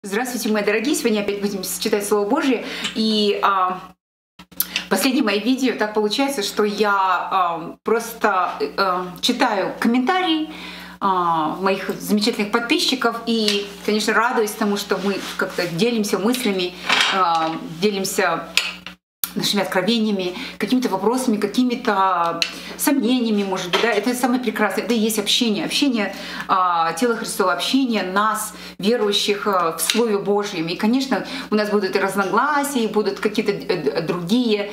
Здравствуйте, мои дорогие! Сегодня опять будем читать Слово Божье. И последнее мое видео так получается, что я просто читаю комментарии моих замечательных подписчиков и, конечно, радуюсь тому, что мы как-то делимся мыслями, делимся нашими откровениями, какими-то вопросами, какими-то сомнениями, может быть, да, это самое прекрасное, это и есть общение, общение тела Христова, общение нас, верующих в Слове Божьем. И, конечно, у нас будут и разногласия, и будут какие-то другие,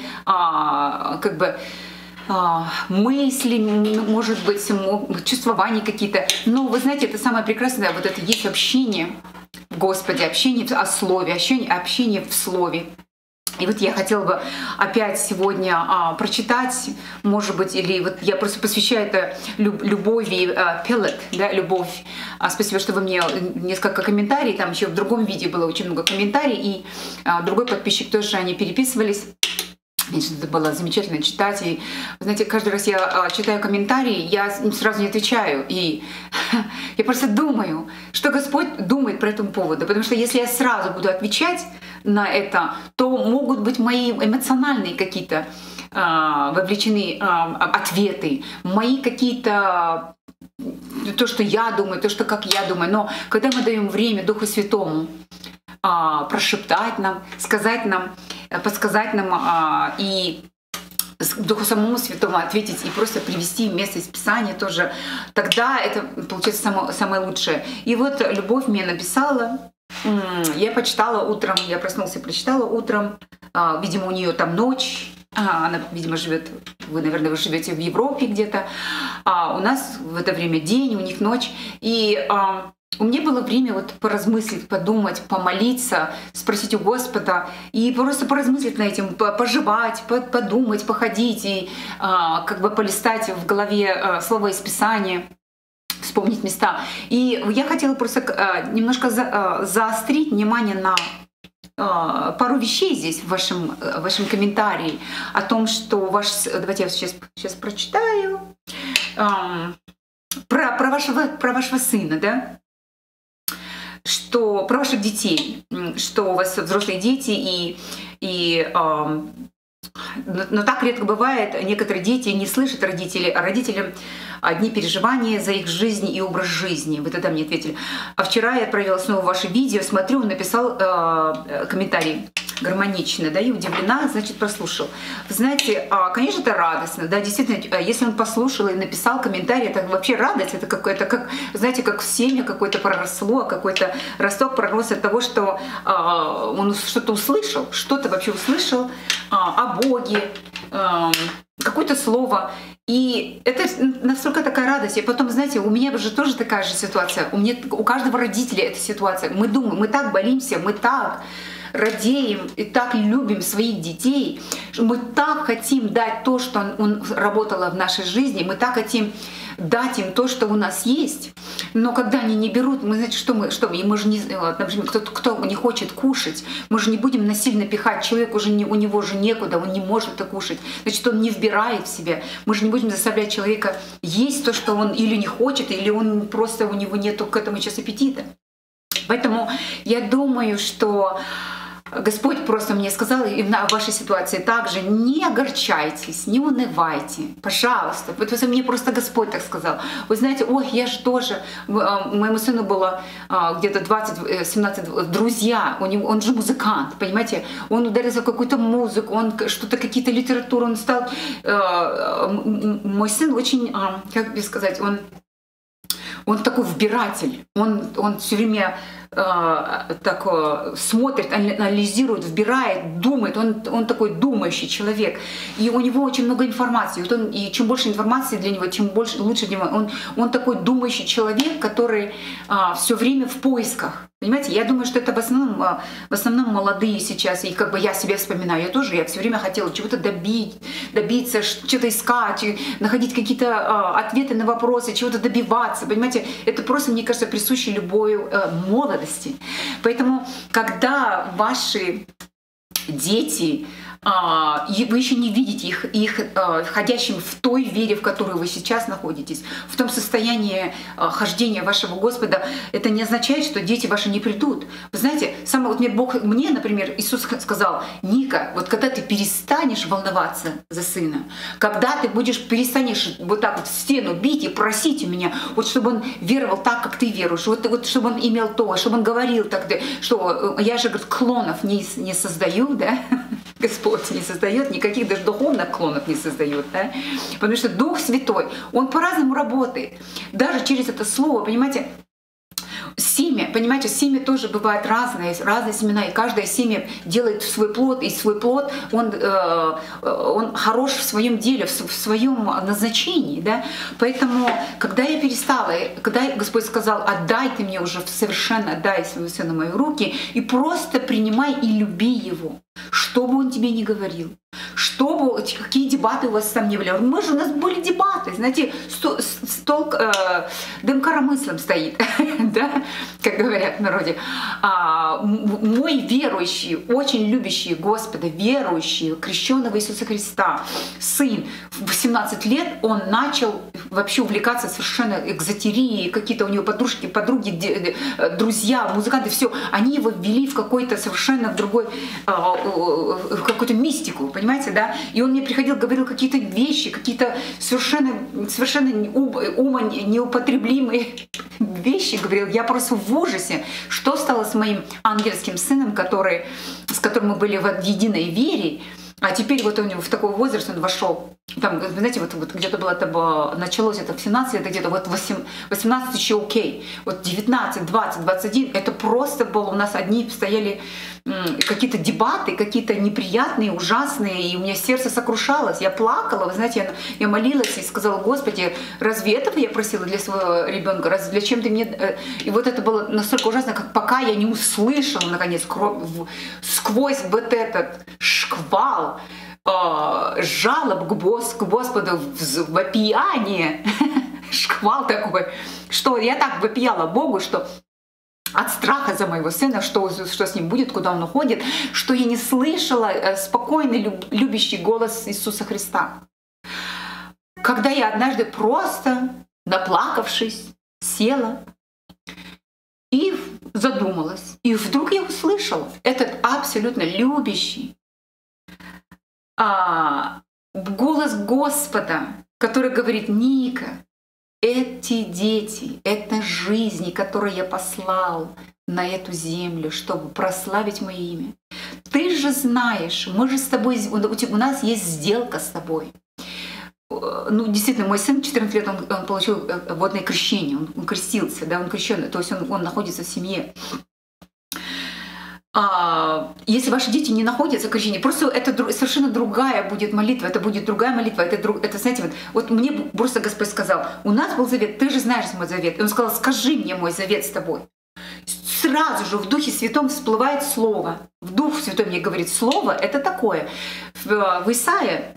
мысли, может быть, чувствования какие-то. Но вы знаете, это самое прекрасное, вот это есть общение в Господе, общение о Слове, общение в Слове. И вот я хотела бы опять сегодня прочитать, может быть, или вот я просто посвящаю это любови, пелет, да, любовь. Спасибо, что вы мне несколько комментариев, там еще в другом видео было очень много комментариев, и другой подписчик тоже, они переписывались. Конечно, это было замечательно читать. И, знаете, каждый раз я читаю комментарии, я сразу не отвечаю. И я просто думаю, что Господь думает по этому поводу. Потому что если я сразу буду отвечать на это, то могут быть мои эмоциональные какие-то вовлечены ответы, мои какие-то то, что я думаю, то, что как я думаю. Но когда мы даем время Духу Святому прошептать нам, сказать нам, подсказать нам и Духу самому Святому ответить и просто привести место из Писания тоже, тогда это получается самое лучшее. И вот Любовь мне написала, я почитала утром, я проснулся, прочитала утром, видимо, у нее там ночь, она, видимо, живет, вы, наверное, вы живете в Европе где-то, у нас в это время день, у них ночь, и у меня было время вот поразмыслить, подумать, помолиться, спросить у Господа и просто поразмыслить над этим, пожевать, подумать, походить и как бы полистать в голове слова из Писания, вспомнить места. И я хотела просто немножко заострить внимание на пару вещей здесь в вашем комментарии о том, что давайте я сейчас прочитаю про вашего сына, да? Что про ваших детей, что у вас взрослые дети, но так редко бывает, некоторые дети не слышат родителей, а родителям одни переживания за их жизнь и образ жизни. Вы тогда мне ответили. А вчера я отправила снова ваше видео, смотрю, он написал комментарий гармонично, да, и удивлена, значит, прослушал. Вы знаете, конечно, это радостно, да, действительно, если он послушал и написал комментарий, это вообще радость, это какое-то, как, знаете, как семя какое-то проросло, какой-то росток пророс от того, что он что-то услышал, что-то вообще услышал о Боге, какое-то слово. И это настолько такая радость. И потом, знаете, у меня же тоже такая же ситуация. У каждого родителя эта ситуация. Мы думаем, мы так боимся, мы так радеем и так любим своих детей, мы так хотим дать то, что он работало в нашей жизни, мы так хотим дать им то, что у нас есть. Но когда они не берут, мы, знаете, что мы же не, например, кто не хочет кушать, мы же не будем насильно пихать, человек уже у него же некуда, он не может это кушать, значит, он не вбирает в себя. Мы же не будем заставлять человека есть то, что он или не хочет, или он просто у него нету к этому сейчас аппетита. Поэтому я думаю, что Господь просто мне сказал, и в вашей ситуации также: не огорчайтесь, не унывайте, пожалуйста. Вот мне просто Господь так сказал. Вы знаете, ой, я же тоже, моему сыну было где-то 20-17 друзья, он же музыкант, понимаете, он ударился в какую-то музыку, он что-то, какие-то литературы, он стал, мой сын очень, как бы сказать, он такой вбиратель, он все время так смотрит, анализирует, вбирает, думает. Он такой думающий человек. И у него очень много информации. И чем больше информации для него, тем лучше для него. Он такой думающий человек, который все время в поисках. Понимаете, я думаю, что это в основном молодые сейчас. И как бы я себя вспоминаю, я все время хотела чего-то добиться, что-то искать, находить какие-то ответы на вопросы, чего-то добиваться. Понимаете, это просто, мне кажется, присуще любой молодости. Поэтому, когда ваши дети и вы еще не видите их входящим в той вере, в которой вы сейчас находитесь, в том состоянии хождения вашего Господа. Это не означает, что дети ваши не придут. Вы знаете, вот мне, например, Иисус сказал: Ника, вот когда ты перестанешь волноваться за сына, когда ты перестанешь вот так вот в стену бить и просить у меня, вот чтобы он веровал так, как ты веруешь, вот чтобы он имел то, чтобы он говорил так, что я же, говорит, клонов не создаю, да? Господь не создает, никаких даже духовных клонов не создает, да? Потому что Дух Святой, Он по-разному работает. Даже через это слово, понимаете, семя тоже бывает разные семена, и каждое семя делает свой плод, и свой плод, он хорош в своем деле, в своем назначении, да? Поэтому, когда Господь сказал: отдай ты мне уже совершенно, отдай своего сына в мои руки, и просто принимай и люби его, что бы он тебе ни говорил, какие дебаты у вас там не были. У нас были дебаты, знаете, дым коромыслом стоит, да, как говорят в народе. Мой верующий, очень любящий Господа, верующий, крещенный в Иисуса Христа сын в 18 лет, он начал вообще увлекаться совершенно экзотерией, какие-то у него подружки, подруги, друзья, музыканты, все, они его ввели в какой-то совершенно другой, в какую-то мистику, понимаете, да? И он мне приходил, говорил какие-то вещи, какие-то совершенно неупотребимые вещи, говорил. Я просто в ужасе, что стало с моим ангельским сыном, с которым мы были в единой вере. А теперь вот у него в такой возраст он вошел. Там, вы знаете, вот где-то было, началось это в 17 лет, где-то вот 18 еще окей. Вот 19, 20, 21, это просто было, у нас одни стояли какие-то дебаты, какие-то неприятные, ужасные, и у меня сердце сокрушалось. Я плакала, вы знаете, я молилась и сказала: Господи, разве этого я просила для своего ребенка? Для чем ты мне... И вот это было настолько ужасно, как пока я не услышала, наконец, сквозь вот этот шквал жалоб к Господу, вопияние, шквал такой, что я так вопияла Богу, что от страха за моего сына, что с ним будет, куда он уходит, что я не слышала спокойный, любящий голос Иисуса Христа. Когда я однажды просто, наплакавшись, села и задумалась, и вдруг я услышала этот абсолютно любящий голос Господа, который говорит: Ника, эти дети, это жизни, которые я послал на эту землю, чтобы прославить Мое имя. Ты же знаешь, мы же с тобой, у нас есть сделка с тобой. Ну, действительно, мой сын в 14 лет, он получил водное крещение, он крестился, да, он крещенный, то есть он находится в семье. Если ваши дети не находятся в крещении, просто это совершенно другая будет молитва, это будет другая молитва. Это знаете, вот мне просто Господь сказал: у нас был завет, ты же знаешь мой завет. И Он сказал: скажи мне мой завет с тобой. Сразу же в Духе Святом всплывает слово. В Дух Святой мне говорит слово, это такое. В Исаии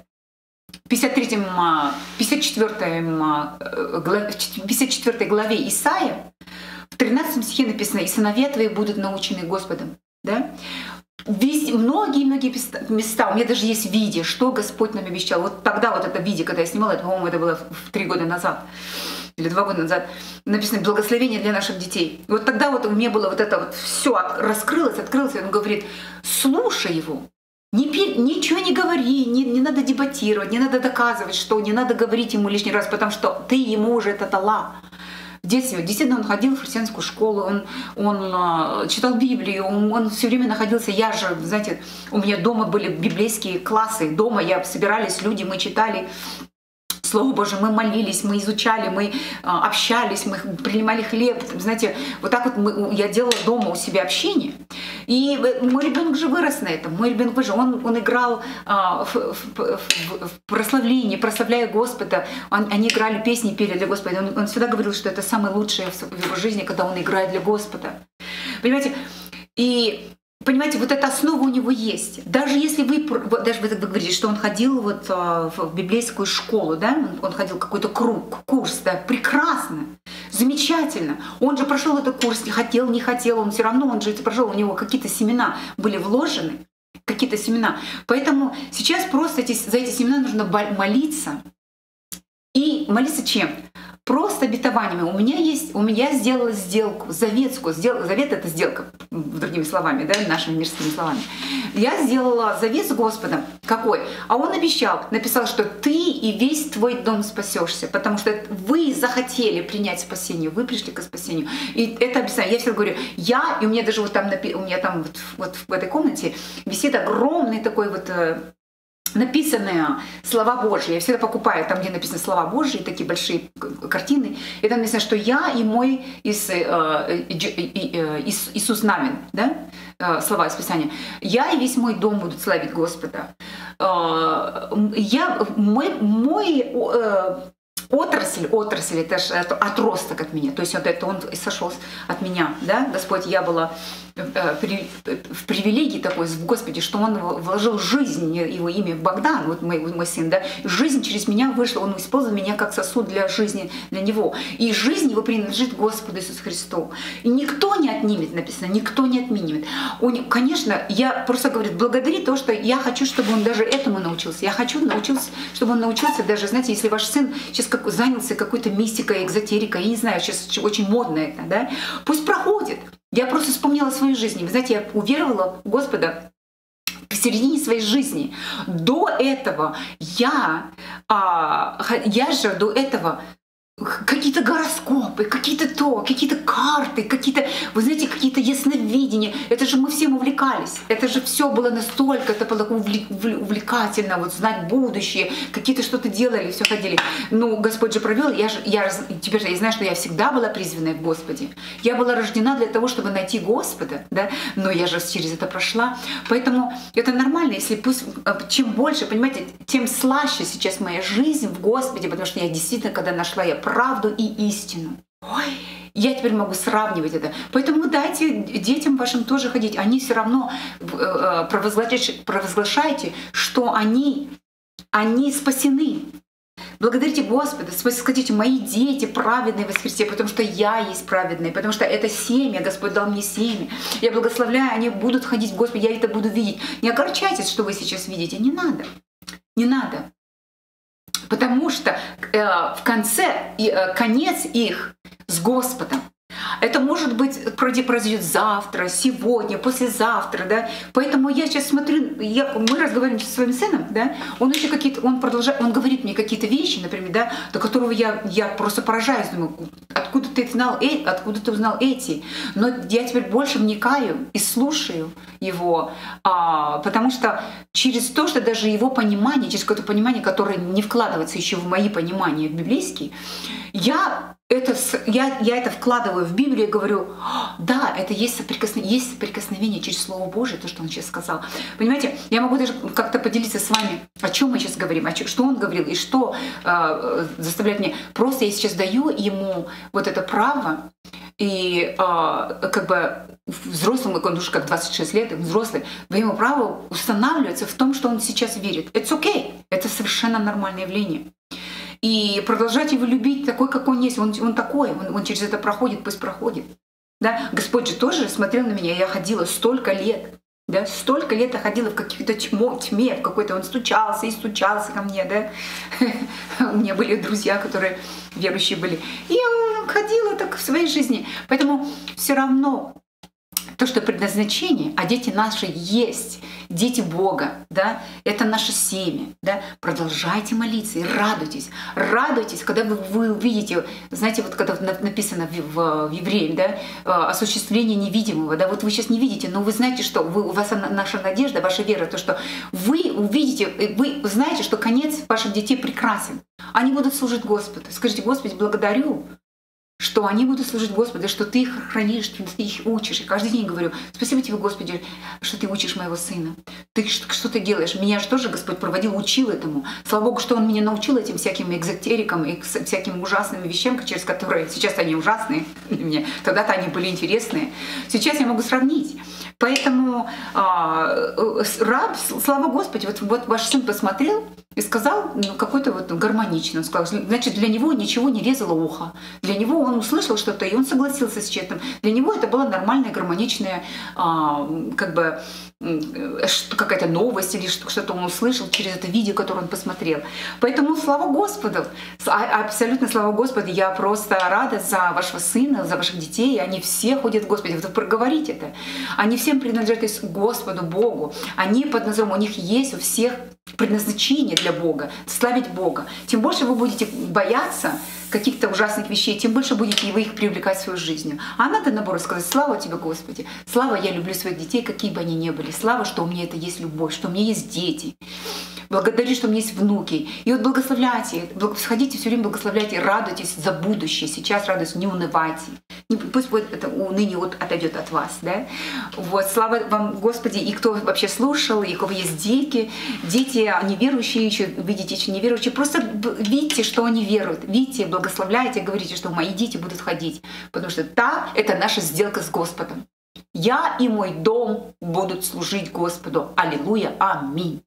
54 главе Исаия, в 13 стихе написано: «И сыновья твои будут научены Господом». Да? Многие места, у меня даже есть видео, что Господь нам обещал. Вот тогда вот это видео, когда я снимала, это, по-моему, это было 3 года назад или 2 года назад, написано «Благословение для наших детей». Вот тогда вот у меня было вот это вот все открылось, и он говорит: слушай его, ничего не говори, не надо дебатировать, не надо доказывать, что не надо говорить ему лишний раз, потому что ты ему уже это дала. В детстве действительно он ходил в христианскую школу, он читал Библию, он все время находился. Я же, знаете, у меня дома были библейские классы, дома собирались люди, мы читали Слово Божие, мы молились, мы изучали, мы общались, мы принимали хлеб. Знаете, вот так вот я делала дома у себя общение. И мой ребенок же вырос на этом. Мой ребенок же, он играл в прославлении, прославляя Господа. Они играли песни, пели для Господа. Он всегда говорил, что это самое лучшее в его жизни, когда он играет для Господа. Понимаете, вот эта основа у него есть. Даже если вы говорите, что он ходил вот в библейскую школу, да, он ходил какой-то курс, да, прекрасно, замечательно. Он же прошел этот курс, хотел, не хотел, он все равно, он же это прошел, у него какие-то семена были вложены. какие-то семена. Поэтому сейчас просто за эти семена нужно молиться. И молиться чем? Просто обетованиями. Я сделала сделку, заветскую. Завет — это сделка, другими словами, да, нашими мирскими словами. Я сделала завет с Господом. Какой? А Он написал, что ты и весь твой дом спасешься, потому что вы захотели принять спасение, вы пришли к спасению. И это обещание. Я всегда говорю, и у меня даже вот там, вот в этой комнате висит огромный такой вот написанные слова Божьи. Я всегда покупаю там, где написаны слова Божьи, такие большие картины. И там написано, что я и мой Иисус Навин, да? Слова из Писания. Я и весь мой дом будут славить Господа. Отрасль, это же отросток от меня. То есть он сошел от меня, да? Господь, я была в привилегии такой в Господе, что Он вложил жизнь, Его имя Богдан, вот мой сын, да? Жизнь через меня вышла, Он использовал меня как сосуд для жизни, для Него. И жизнь Его принадлежит Господу Иисусу Христу. И никто не отнимет, написано, никто не отнимет. Конечно, я просто говорю, благодари то, что я хочу, чтобы он даже этому научился. Я хочу научиться, чтобы он научился даже, знаете, если ваш сын сейчас занялся какой-то мистикой, экзотерикой, я не знаю, сейчас очень модно это, да, пусть проходит. Я просто вспомнила свою жизнь. Вы знаете, я уверовала в Господа в середине своей жизни. До этого я же до этого какие-то гороскопы, какие-то карты, вы знаете, какие-то ясновидения. Это же мы всем увлекались. Это же все было настолько, это было увлекательно, вот знать будущее, какие-то что-то делали, все ходили. Ну, Господь же провел. Теперь я знаю, что я всегда была призванной в Господе. Я была рождена для того, чтобы найти Господа, да, но я же через это прошла. Поэтому это нормально, если чем больше, понимаете, тем слаще сейчас моя жизнь в Господе, потому что я действительно, когда нашла правду и истину. Ой, я теперь могу сравнивать это. Поэтому дайте детям вашим тоже ходить. Они все равно провозглашайте, что они спасены. Благодарите Господа, скажите, мои дети праведные во Христе, потому что я есть праведный, потому что это семя, Господь дал мне семя. Я благословляю, они будут ходить в Господе, я это буду видеть. Не огорчайтесь, что вы сейчас видите, не надо. Не надо. Потому что в конце конец их с Господом. Это может быть произойдет завтра, сегодня, послезавтра, да. Поэтому я сейчас смотрю, мы разговариваем со своим сыном, да. Он еще он говорит мне какие-то вещи, например, да, до которого я просто поражаюсь, думаю, откуда ты узнал эти. Но я теперь больше вникаю и слушаю его, потому что через то, что даже его понимание, через какое-то понимание, которое не вкладывается еще в мои понимания библейские, я это вкладываю в Библию и говорю, да, это есть соприкосновение через Слово Божие, то, что он сейчас сказал. Понимаете, я могу даже как-то поделиться с вами, о чем мы сейчас говорим, что он говорил и что заставляет меня. Просто я сейчас даю ему вот это право, и как бы взрослым, он уже как 26 лет, взрослый, ему право устанавливается в том, что он сейчас верит. It's okay. Это совершенно нормальное явление. И продолжать его любить такой, какой он есть. Он такой, он через это проходит, пусть проходит. Да? Господь же тоже смотрел на меня, я ходила столько лет. Да? Столько лет я ходила в какой-то тьме, в какой-то он стучался ко мне. Да? У меня были друзья, которые верующие были. И я ходила так в своей жизни. Поэтому все равно то, что предназначение, а дети наши есть, дети Бога, да, это наше семя, да, продолжайте молиться и радуйтесь. Радуйтесь, когда вы увидите, знаете, вот когда написано в Евреям, да, осуществление невидимого, да, вот вы сейчас не видите, но вы знаете, что у вас наша надежда, ваша вера, то, что вы увидите, вы знаете, что конец ваших детей прекрасен. Они будут служить Господу. Скажите, Господи, благодарю, что они будут служить Господу, что Ты их хранишь, что Ты их учишь. И каждый день говорю, спасибо Тебе, Господи, что Ты учишь моего сына. Что Ты делаешь? Меня же тоже Господь проводил, учил этому. Слава Богу, что Он меня научил этим всяким экзотерикам и всяким ужасным вещам, через которые сейчас они ужасные для меня. Тогда-то они были интересные. Сейчас я могу сравнить. Поэтому слава Господи, вот ваш сын посмотрел, И сказал какой-то вот гармонично. Он сказал, значит, для него ничего не резало ухо. Для него он услышал что-то, и он согласился с человеком. Для него это была нормальная, гармоничная, как бы какая-то новость или что-то он услышал через это видео, которое он посмотрел. Поэтому слава Господу, абсолютно слава Господу. Я просто рада за вашего сына, за ваших детей. Они все ходят в Господе. Вот проговорите это. Они всем принадлежат Господу, Богу. Они под надзором, у них есть у всех предназначение для Бога, славить Бога. Тем больше вы будете бояться каких-то ужасных вещей, тем больше будете вы их привлекать в свою жизнь. А надо, наоборот, сказать: слава тебе, Господи! Слава, я люблю своих детей, какие бы они ни были. Слава, что у меня это есть любовь, что у меня есть дети. Благодарю, что у меня есть внуки. И вот благословляйте, сходите все время, благословляйте, радуйтесь за будущее. Сейчас радуйтесь, не унывайте. Пусть вот это уныние вот отойдет от вас. Да? Вот, слава вам, Господи, и кто вообще слушал, и у кого есть дети, они верующие еще, видите, еще неверующие, просто видите, что они веруют, видите, благословляйте, говорите, что мои дети будут ходить, потому что это наша сделка с Господом. Я и мой дом будут служить Господу. Аллилуйя, аминь.